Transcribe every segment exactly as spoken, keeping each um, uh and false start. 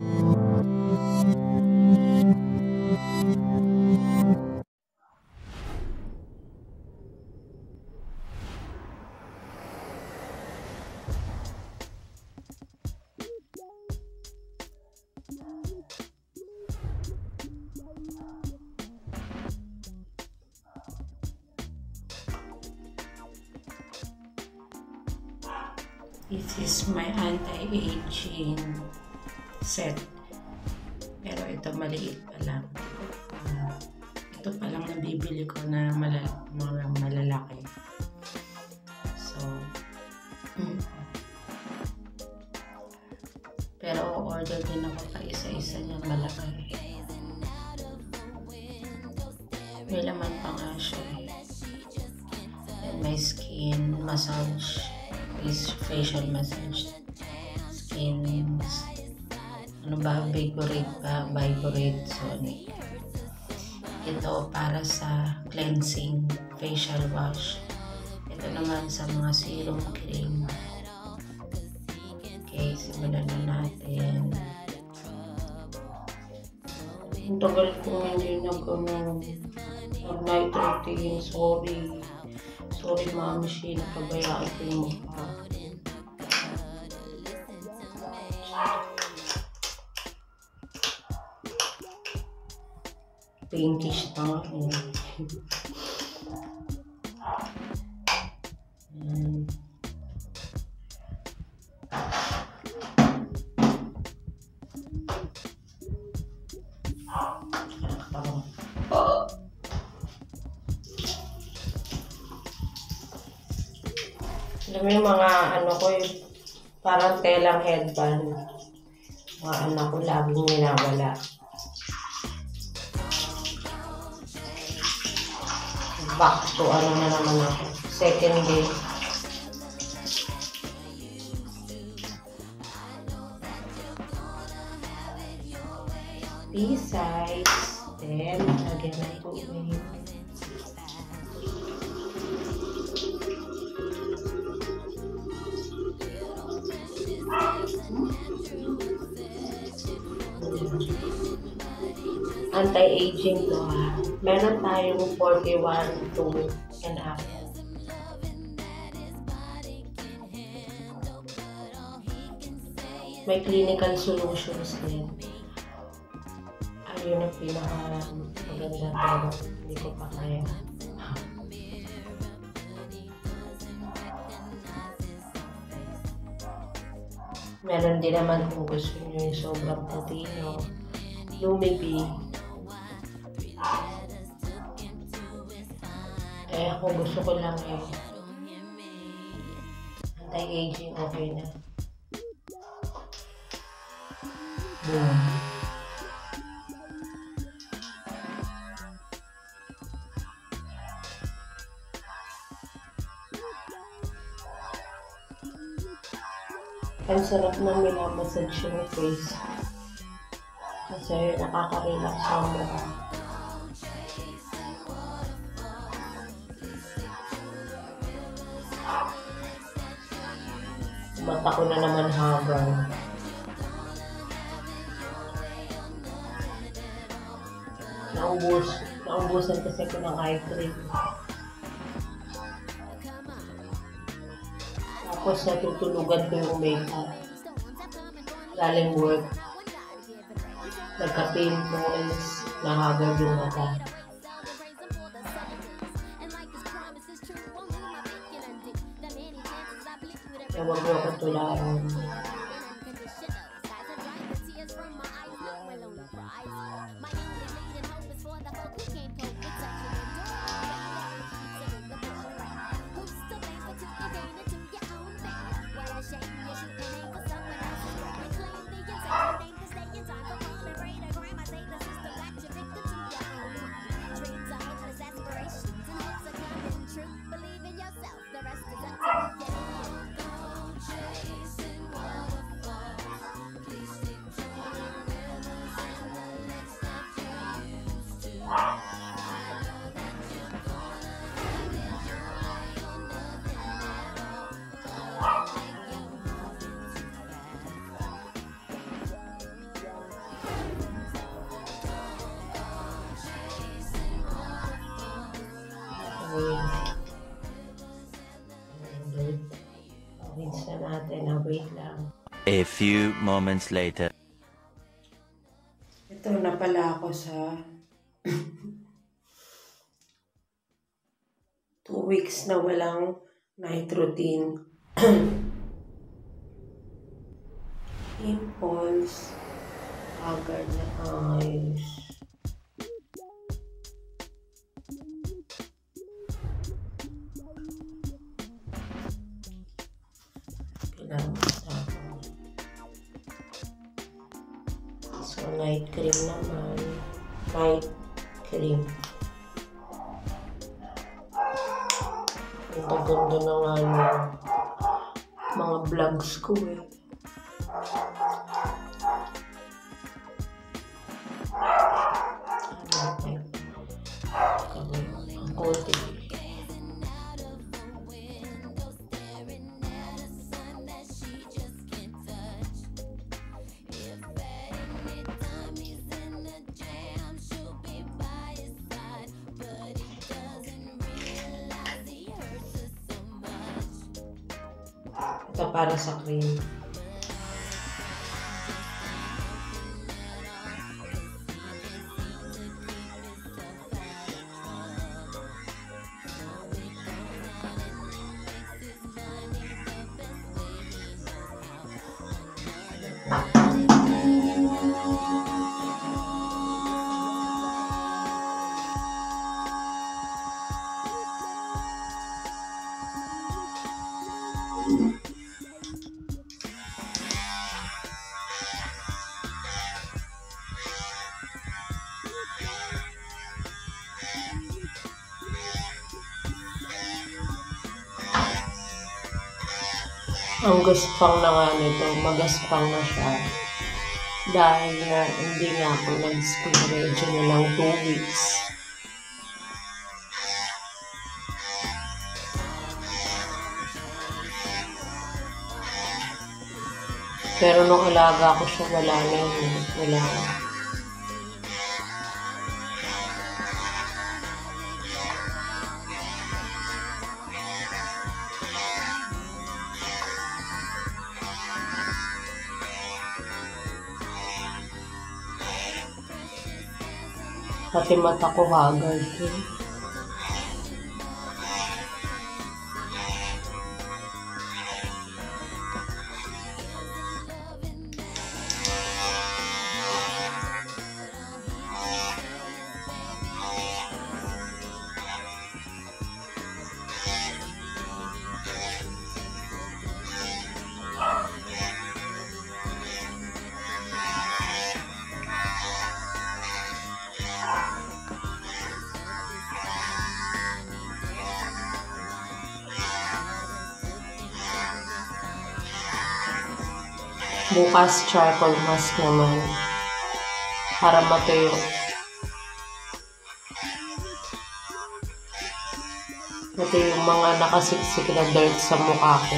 This is my anti-aging set. Pero ito maliit pa lang. Uh, ito pa lang nabibili ko na malal mga malalaki. So, mm. Pero order din ako pa isa-isa niyang malaki. May laman pa nga siya. And my skin massage is facial massage, skin, ano ba, vigorate ba, vigorate, sonic. Ito para sa cleansing, facial wash. Ito naman sa mga serum cream. Okay, simulan na natin. Ang tagal ko hindi nag-ano, nag-night routine, sorry. Sorry, Mami Shi, nakabayaan ko yung mukha. Pinkish na nga. Ayan. Alam mo yung mga ano ko yung parang telang headband. Mga anak ko laging ninawala. Back to ano na naman ako. Second day. B-sides. Then, lagyan na tubig. Anti-aging to ha. Meron tayong forty-one to and up. May clinical solutions din. Ayun ang pinaka maganda pero hindi ko pa kaya. Meron din naman kung gusto nyo yung sobrang patino. Lumibig. Eh, ako gusto ko lang eh. Anti-aging, okay na. Boom. Ang sarap na minamassage yung face. Kasi nakaka-relax ang mukha. Mata ko na naman habang. Naubos. Naubusan kasi ko ng eye cream. Tapos natutulugan ko yung makeup. Galing work. Nagka-pimples. Nahagad yung mata. Kaya wag mo akong tularan. A few moments later. Ito na pala ako sa two weeks na walang night routine. Pimples, agad na eyes. Kailangan tapos. So, night cream naman. Night cream. Ang ganda na nga ng mga vlogs ko eh. Konti. Ito para sa cream. Ang gaspang na nga nito, magaspang na siya. Dahil nga hindi nga ako nag-skin regimen ng two weeks. Pero nung alaga ko siya, wala na yun. Wala na. Pati mata ko haggard eh. Bukas charcoal mask naman para matuyo. Ito yung mga nakasiksik na dirt sa mukha ko.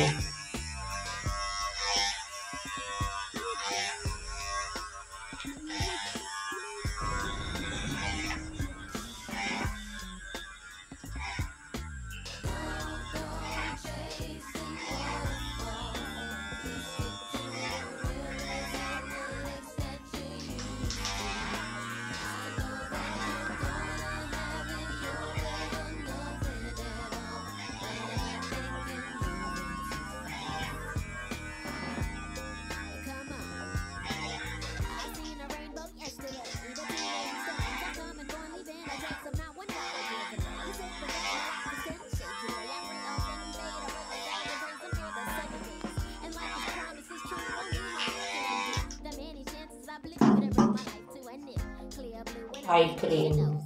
Eye cream.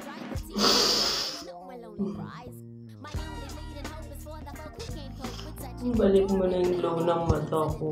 Balik mo na yung glow ng mata ko.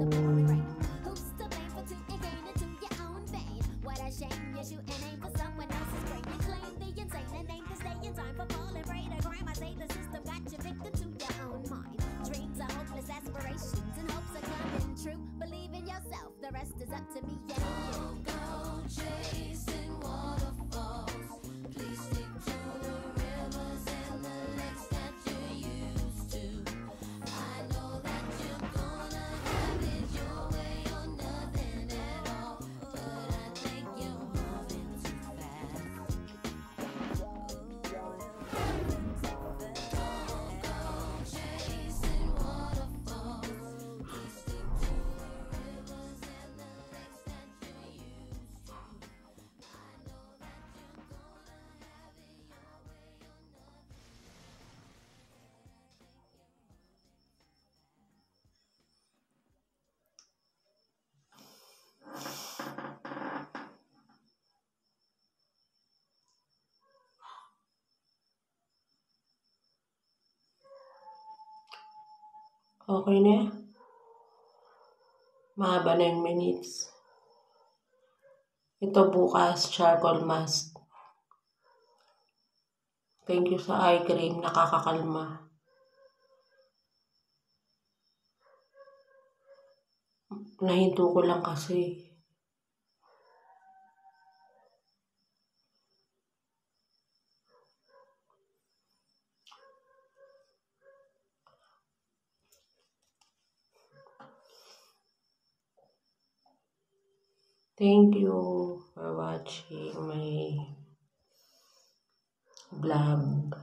Okay na? Mahaba na yung minutes. Ito bukas, charcoal mask. Thank you sa eye cream, nakakakalma. Nahinto ko lang kasi. Thank you for watching my vlog.